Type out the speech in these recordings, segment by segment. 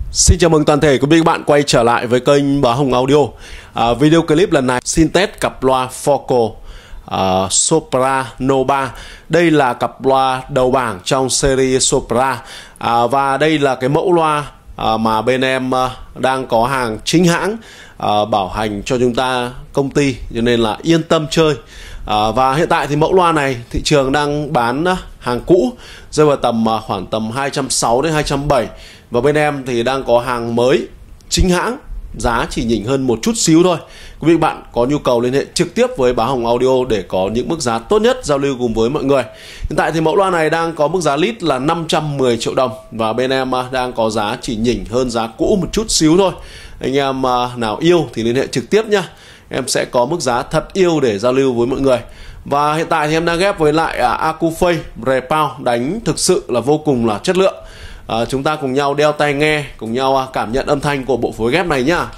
Xin chào mừng toàn thể quý vị và các bạn quay trở lại với kênh Bá Hồng Audio. Video clip lần này xin test cặp loa Focal Soprano 3. Đây là cặp loa đầu bảng trong series Sopra, và đây là cái mẫu loa mà bên em đang có hàng chính hãng bảo hành cho chúng ta công ty, cho nên là yên tâm chơi. Và hiện tại thì mẫu loa này thị trường đang bán hàng cũ rơi vào khoảng tầm 260 đến 270, và bên em thì đang có hàng mới chính hãng, giá chỉ nhỉnh hơn một chút xíu thôi. Quý vị bạn có nhu cầu liên hệ trực tiếp với Bá Hồng Audio để có những mức giá tốt nhất giao lưu cùng với mọi người. Hiện tại thì mẫu loa này đang có mức giá list là 510 triệu đồng, và bên em đang có giá chỉ nhỉnh hơn giá cũ một chút xíu thôi. Anh em nào yêu thì liên hệ trực tiếp nhá, em sẽ có mức giá thật yêu để giao lưu với mọi người. Và hiện tại thì em đang ghép với lại Acouphase Repound, đánh thực sự là vô cùng là chất lượng. Chúng ta cùng nhau đeo tai nghe, cùng nhau cảm nhận âm thanh của bộ phối ghép này nhá.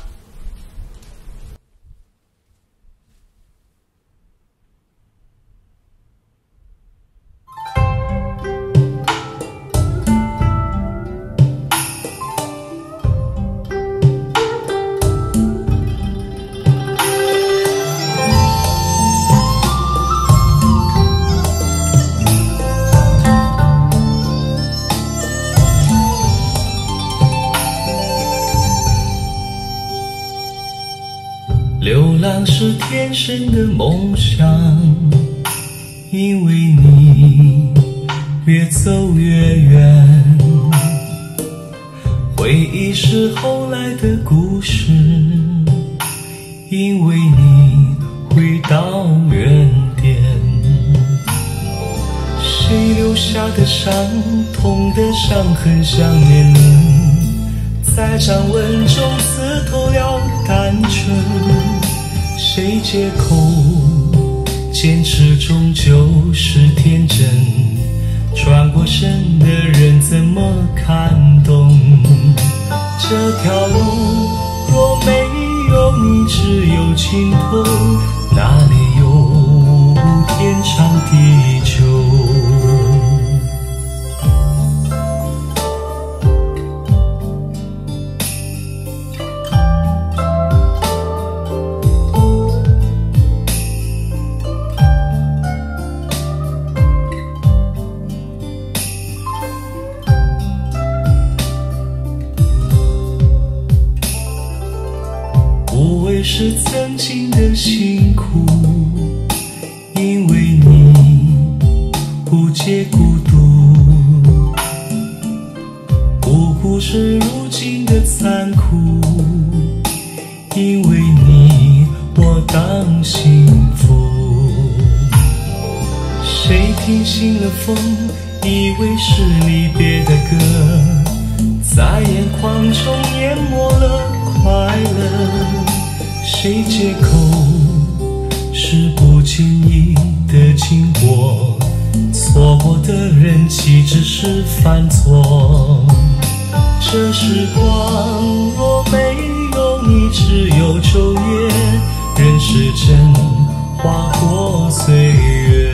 流浪是天生的梦想，因为你越走越远，回忆是后来的故事，因为你回到原点。谁留下的伤痛的伤痕想念你，在掌纹中刺透了单纯，谁借口坚持终究是天真，转过身的人怎么看懂这条路？若没有你只有尽头，哪里有天长地久？无谓是曾经的辛苦，因为你不解孤独，无辜是如今的残酷，因为你我当幸福。谁听信了风，以为是离别的歌，在眼眶中淹没了快乐。谁借口是不经意的经过，错过的人岂只是犯错？这时光若没有你只有昼夜，人世间划过岁月。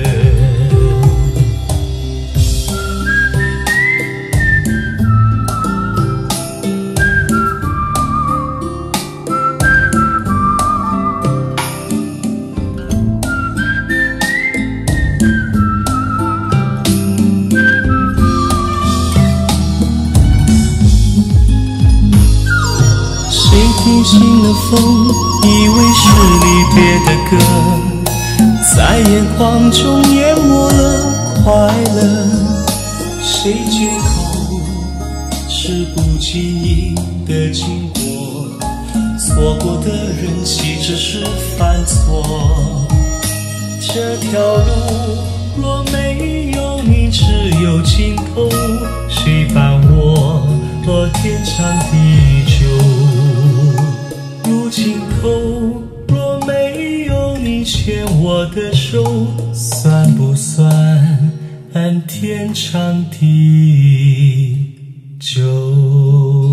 听信了风，以为是离别的歌，在眼眶中淹没了快乐。谁借口是不经意的经过，错过的人岂只是犯错？这条路若没有你只有尽头，谁伴我天长地久？如尽头，若没有你牵我的手，算不算天长地久？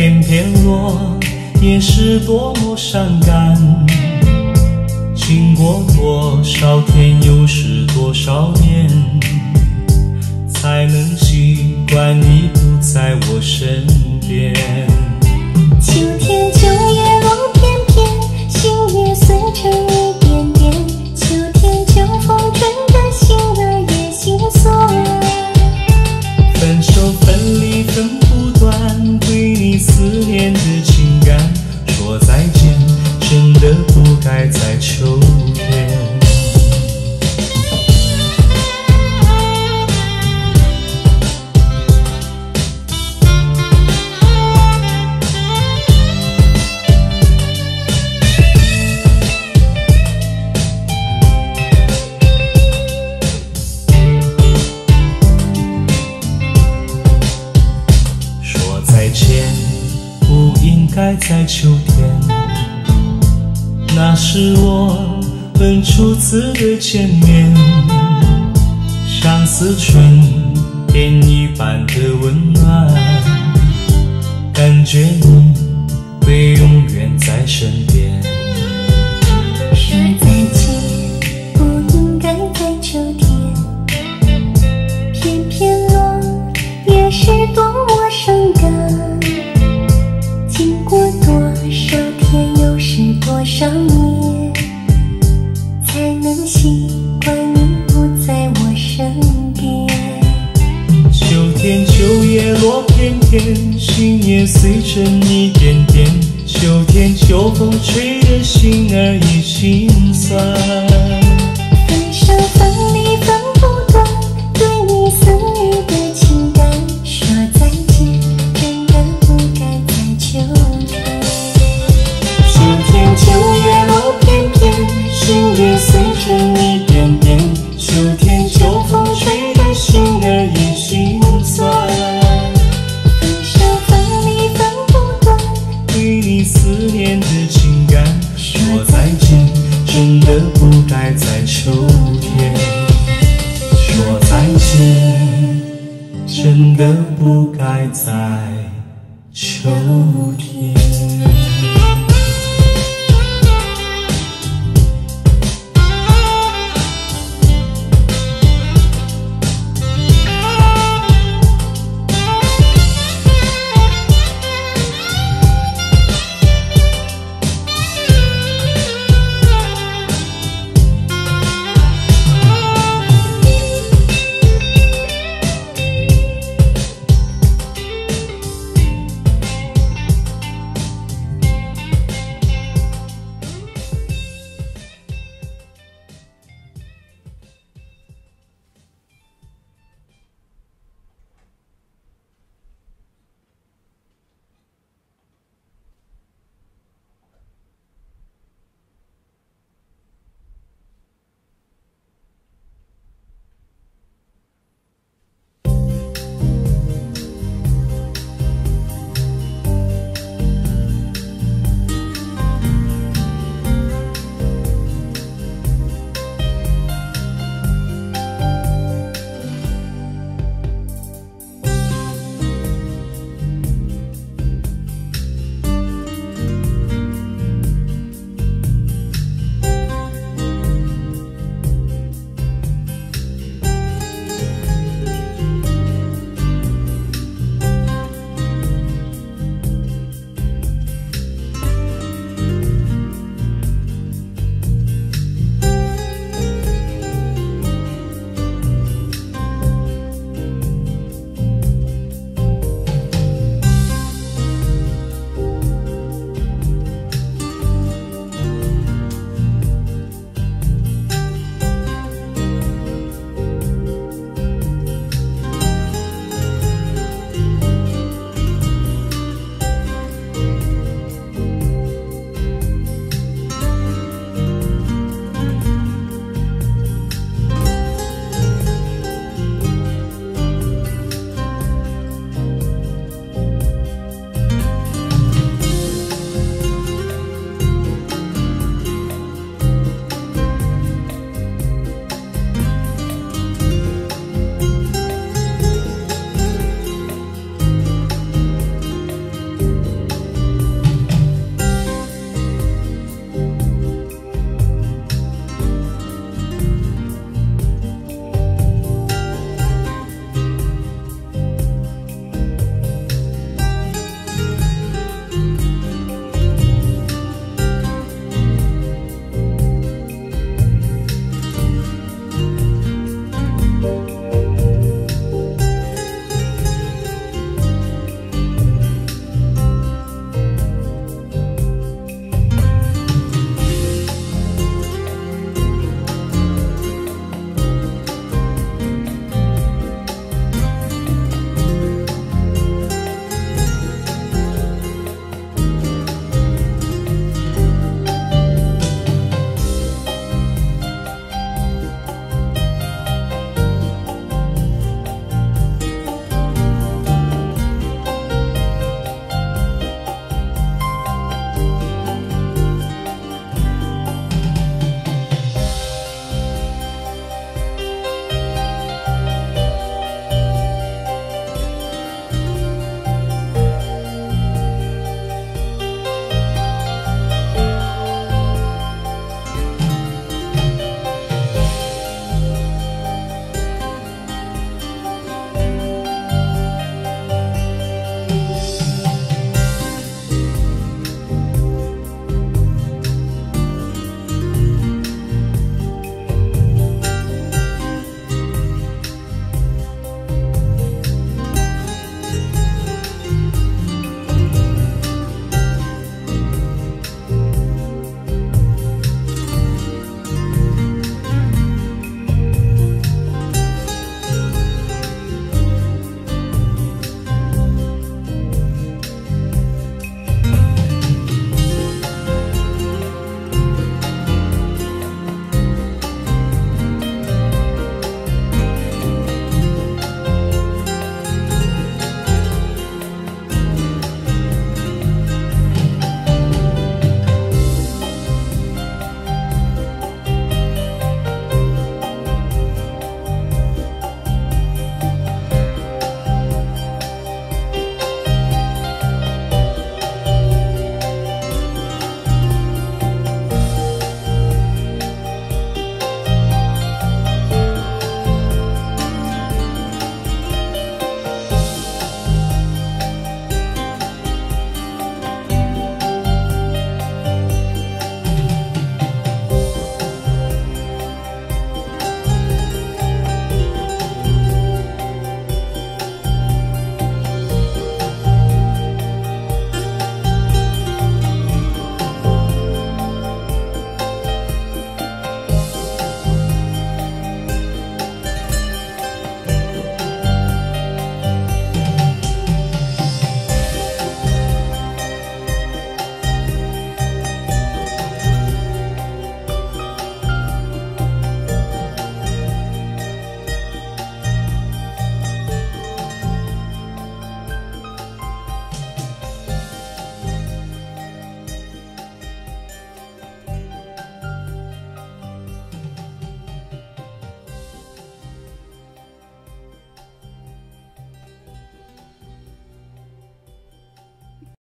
片片落，也是多么伤感。经过多少天，又是多少年，才能习惯你不在我身边。 秋天秋叶落片片，心也碎成一点点。秋天秋风吹得心儿也心酸。 分手分离分不断，对你思念的情感说再见，真的不该在秋天。说再见不应该在秋天，那是我们初次的见面，像似春天一般的温暖，感觉你会永远在身边。 说再见不应该在秋天，片片落也是多么伤感。经过多少天，又是多少年，才能习惯你不在我身边。 秋天秋叶落片片，心也碎成一点点。秋天秋风吹得心儿已心酸。 分手分离分不断，对你思念的情感说再见，真的不该在秋天。秋天秋叶落片片，心也碎成一点点。秋天秋风吹得心儿已心酸。分手分离分不断， 对你思念的情感说再见，真的不该在秋天。说再见，真的不该在秋天。